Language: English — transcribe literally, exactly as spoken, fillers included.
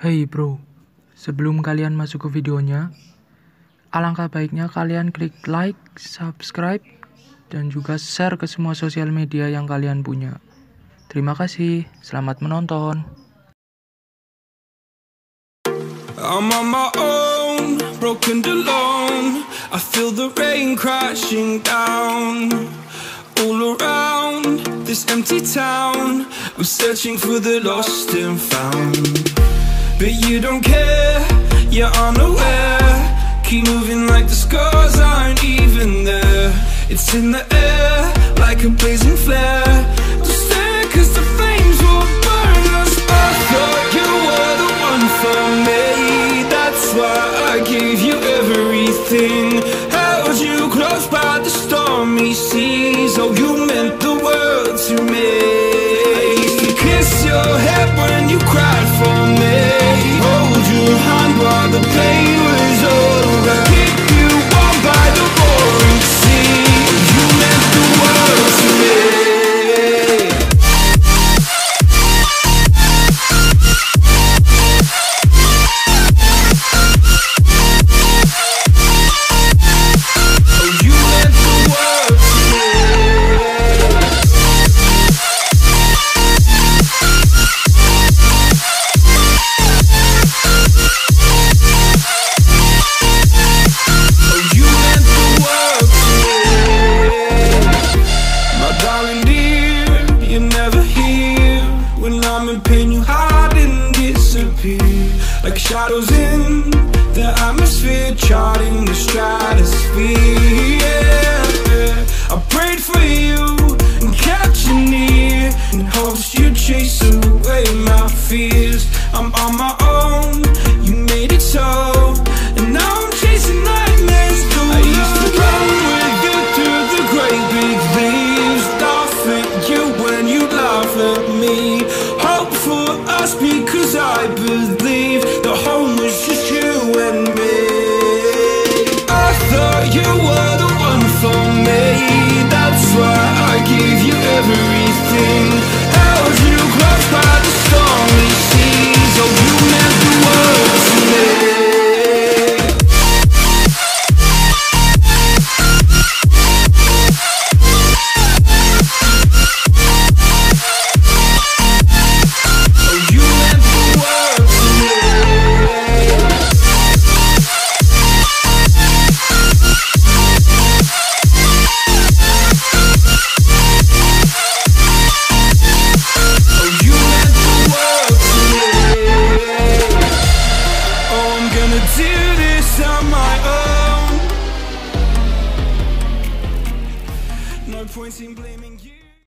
Hey bro, sebelum kalian masuk ke videonya, alangkah baiknya kalian klik like, subscribe, dan juga share ke semua sosial media yang kalian punya. Terima kasih, selamat menonton. I'm on my own, broken alone. I feel the rain crashing down all around this empty town. I'm searching for the lost and found. But you don't care, you're unaware. Keep moving like the scars aren't even there. It's in the air, like a blazing flare. Just stare, cause the flames will burn us. I thought you were the one for me. That's why I gave you everything. Held you close by the stormy seas. Oh, you meant the world to me. I used to kiss your head when you cried for me. Hold your hand while the pain was over. Keep you warm by the roaring sea. You meant the world to me. Oh, you meant the world to me. Like shadows in the atmosphere, charting the stratosphere. Yeah. I prayed for you and kept you near, in hopes you'd chase away my fears. I'm on my own, you made it so, and now I'm chasing nightmares too. I used to run with you through the great big leaves, laugh at you when you laugh at me. Hope for us because I believe the home was just you and me. I thought you were the one for me. That's why I gave you everything. Held you close by the stormy seas. Oh, you meant the world to me. Do this on my own. No point in blaming you.